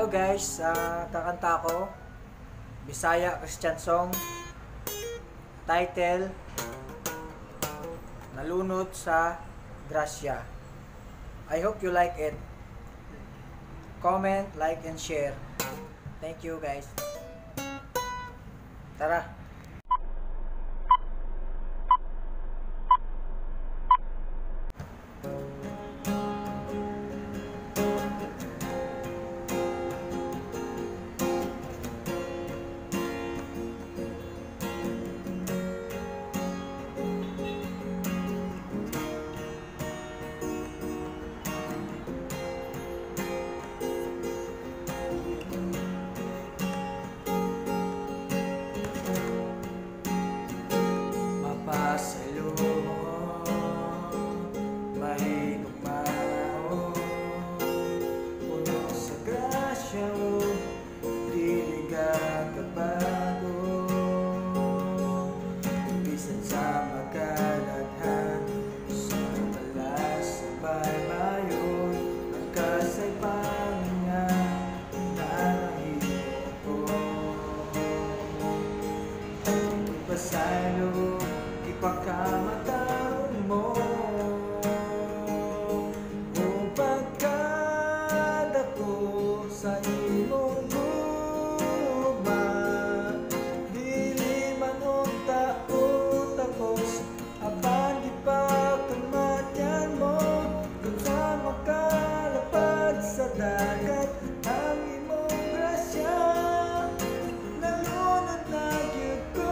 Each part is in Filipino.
Hello guys, kakanta ko Bisaya Christian song. Title, Nalunod sa Grasya. I hope you like it. Comment, like, and share. Thank you guys. Tara! Pasalo, ipagkamataon mo o pagkadako sa imong luma. Dili man unta o takos, apan di pa kamatyan mo. Kung sa makalapad sa dagat ang imong grasya, nalunod na gyud ko.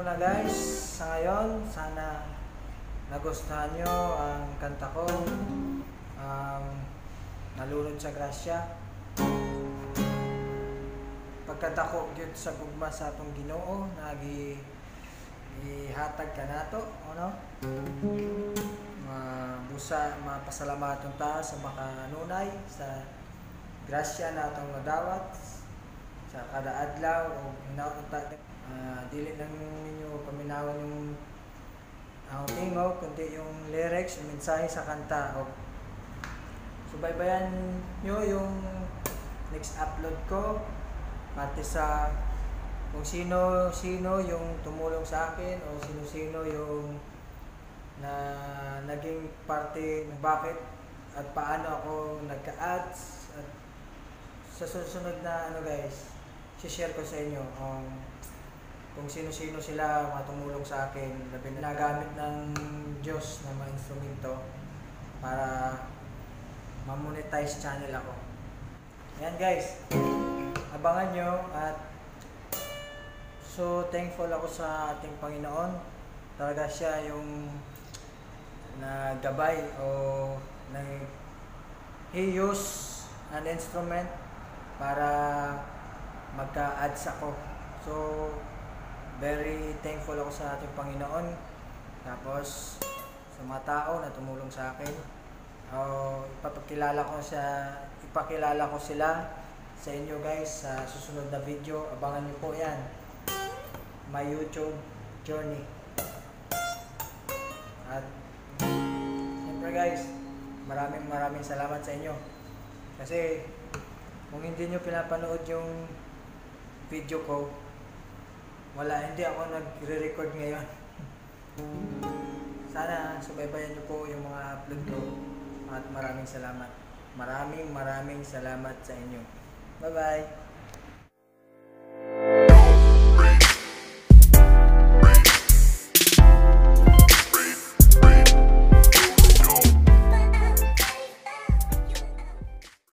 muna guys sa ngayon. Sana nagustuhan nyo ang kanta ko, Nalunod sa Grasya. Pagkadako gyud sa gugma sa atong Ginoo, ihatag ka nato, ano? Busa mapasalamaton ta sa makanunay sa grasya na atong nadawat sa kada adlaw o hinaot ta. Dili lang ninyo paminawon yung ang tingo, kundi yung lyrics, yung mensahe sa kanta. O subaybayan nyo yung next upload ko, pati sa kung sino yung tumulong sa akin o sino yung na naging parte ng bakit at paano ako nagka-ads. At sa susunod na guys, share ko sa inyo kung sino-sino sila matumulong sa akin na pinagamit ng Diyos na mga instrumento para ma-monetize channel ako. Yan guys, abangan nyo. At so thankful ako sa ating Panginoon. Talaga siya yung naggabay o he used an instrument para magka-ads ako. So very thankful ako sa ating Panginoon. Tapos sa mga tao na tumulong sa akin, ipakilala ko sila sa inyo guys sa susunod na video. Abangan niyo po yan, my YouTube journey. At siyempre guys, maraming salamat sa inyo, kasi kung hindi nyo pinapanood yung video ko, hindi ako nagre-record ngayon. Sana subaybayan nyo po yung mga upload ko. At maraming salamat sa inyo. Bye bye.